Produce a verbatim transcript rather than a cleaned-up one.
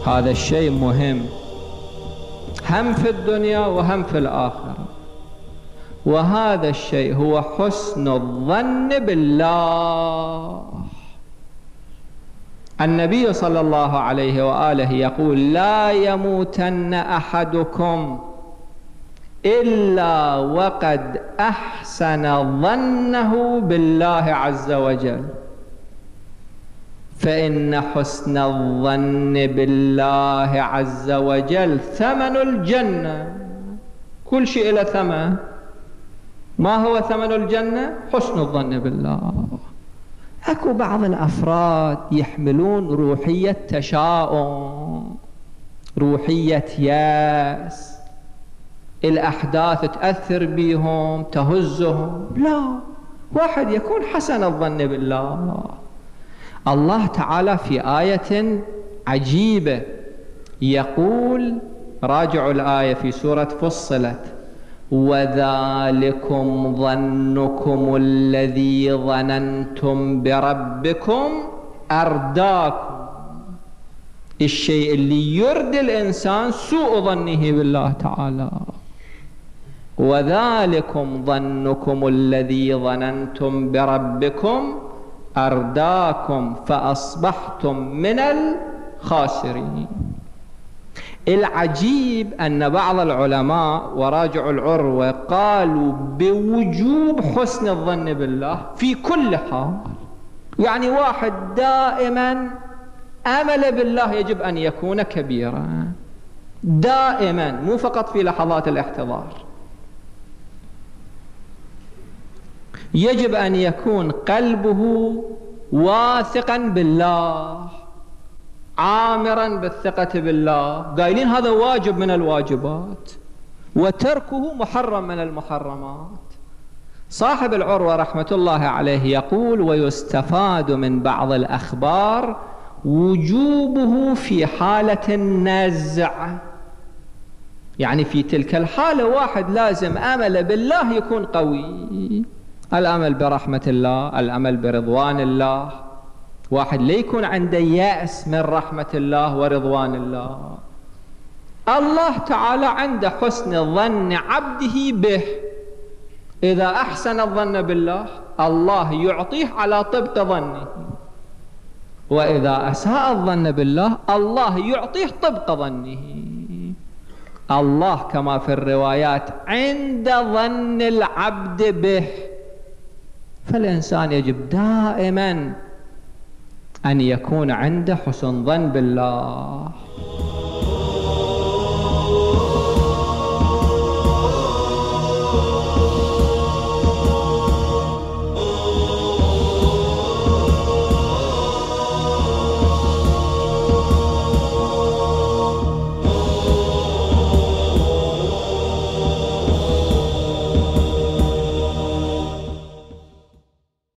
هذا الشيء مهم هم في الدنيا وهم في الآخرة، وهذا الشيء هو حسن الظن بالله. النبي صلى الله عليه وآله يقول: لا يموتن أحدكم إلا وقد أحسن ظنه بالله عز وجل، فإن حسن الظن بالله عز وجل ثمن الجنة. كل شيء له ثمن. ما هو ثمن الجنة؟ حسن الظن بالله. أكو بعض الأفراد يحملون روحية تشاؤم، روحية ياس، الأحداث تأثر بهم تهزهم. لا، واحد يكون حسن الظن بالله. الله تعالى في آية عجيبة يقول، راجعوا الآية في سورة فصلت: وذلكم ظنكم الذي ظننتم بربكم أرداكم. الشيء اللي يرد الإنسان سوء ظنه بالله تعالى. وذلكم ظنكم الذي ظننتم بربكم أرداكم فأصبحتم من الخاسرين. العجيب أن بعض العلماء وراجعوا العروة قالوا بوجوب حسن الظن بالله في كل حال. يعني واحد دائما أمل بالله يجب أن يكون كبيرا، دائما، مو فقط في لحظات الاحتضار. يجب أن يكون قلبه واثقا بالله، عامرا بالثقة بالله. قايلين هذا واجب من الواجبات، وتركه محرم من المحرمات. صاحب العروة رحمة الله عليه يقول: ويستفاد من بعض الأخبار وجوبه في حالة النزع. يعني في تلك الحالة واحد لازم أمل بالله يكون قوي، الأمل برحمة الله، الأمل برضوان الله. واحد لا يكون عنده يأس من رحمة الله ورضوان الله. الله تعالى عنده حسن ظن عبده به. إذا أحسن الظن بالله الله يعطيه على طبق ظنه، وإذا أساء الظن بالله الله يعطيه طبق ظنه. الله كما في الروايات عند ظن العبد به. فالإنسان يجب دائما أن يكون عنده حسن ظن بالله.